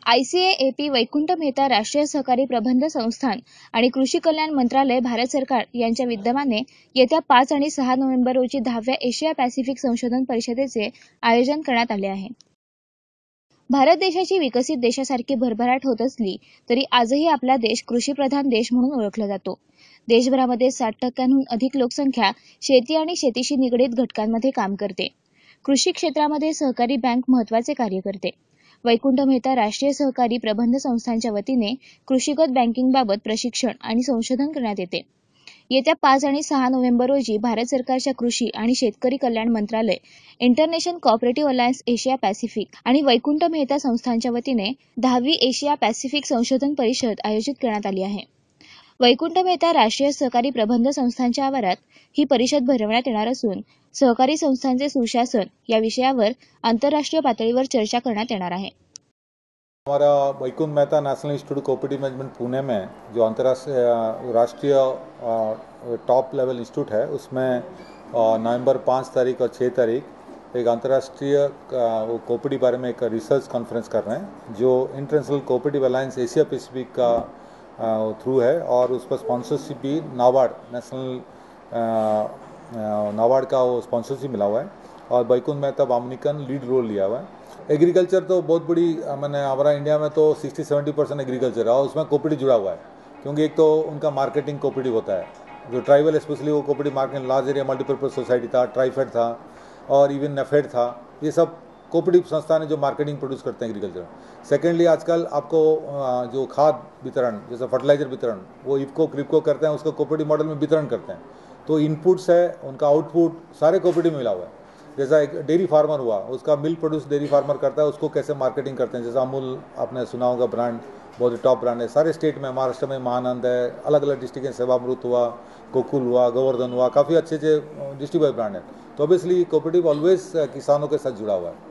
ICAAP Vaikuntha Mehta राष्ट्रीय सहकारी प्रबंध संस्थान आणि कृषी कल्याण मंत्रालय भारत सरकार यांच्या विद्यमाने येत्या 5 आणि 6 नोव्हेंबर रोजी 10व्या एशिया पॅसिफिक संशोधन परिषदेचे आयोजन करण्यात आले आहे. भारत देशाची विकसित देशासारखी भरभराट होत असली तरी आजही आपला देश कृषीप्रधान देश म्हणून ओळखला जातो. देशभरामध्ये 60% अधिक लोकसंख्या शेती आणि शेतीशी निगडीत घटकांमध्ये काम करते. कृषी क्षेत्रामध्ये सहकारी बँक महत्त्वाचे कार्य करते. वैकुंठ मेहता राष्ट्रीय सहकारी प्रबंध संस्थांच्या वतीने कृषीगत बँकिंगबाबत प्रशिक्षण आणि संशोधन करण्यात येते. येत्या 5 आणि 6 नोव्हेंबर रोजी भारत सरकारच्या कृषी आणि शेतकरी कल्याण मंत्रालय, international cooperative alliance Asia Pacific आणि वैकुंठ मेहता संस्थांच्या वतीने 10वी एशिया पॅसिफिक संशोधन परिषद आयोजित करण्यात आली आहे. वैकुंठ मेहता राष्ट्रीय सहकारी प्रबंध संस्थांच्या आवारात ही परिषद भरवण्यात येणार असून सहकारी संस्थांचे सुशासन या विषयावर आंतरराष्ट्रीय पातळीवर चर्चा करण्यात येणार आहे. हमारा Vaikunth Mehta national institute cooperative management Pune में जो अंतर्राष्ट्रीय राष्ट्रीय टॉप लेवल इंस्टीट्यूट है, उसमें नवंबर 5 तारीख और 6 तारीख एक अंतर्राष्ट्रीय कोऑपरेटिव बारे में एक रिसर्च कॉन्फ्रेंस कर रहे हैं, जो international cooperative alliance Asia Pacific का थ्रू है और उस पर स्पॉन्सरशिप भी नाबार्ड का वो स्पॉन्सरशिप मिला हुआ है और वैकुंठ मेहता वामनिकन लीड रोल लिया हुआ है. एग्रीकल्चर तो बहुत बड़ी मैंने हमारा इंडिया में तो 60-70% एग्रीकल्चर है और उसमें कोऑपरेटिव जुड़ा हुआ है, क्योंकि एक तो उनका मार्केटिंग कोऑपरेटिव होता है, जो ट्राइबल स्पेशली वो cooperative market large area multipurpose society था, ट्राइफेड था और इवन नेफेड था. ये सब कोऑपरेटिव संस्थान है जो मार्केटिंग प्रोड्यूस करते हैं एग्रीकल्चर. सेकेंडली आजकल आपको जो खाद वितरण जैसे फर्टिलाइजर वितरण वो इफको क्रिपको करते हैं, उसका कोऑपरेटिव मॉडल में वितरण करते हैं. तो इनपुट्स है, उनका आउटपुट सारे कोऑपरेटिव में मिला हुआ है. जैसा एक डेयरी फार्मर हुआ, उसका मिल्क प्रोड्यूस डेयरी फार्मर करता है, उसको कैसे मार्केटिंग करते हैं. जैसा अमूल आपने सुना होगा, ब्रांड बहुत टॉप ब्रांड है सारे स्टेट में. महाराष्ट्र में महानंद है, अलग अलग डिस्ट्रिक्ट में सेवामृत हुआ, गोकुल हुआ, गोवर्धन हुआ, काफ़ी अच्छे अच्छे डिस्ट्रिक्ट वाइज ब्रांड है. तो ऑब्वियसली कोऑपरेटिव ऑलवेज किसानों के साथ जुड़ा हुआ है.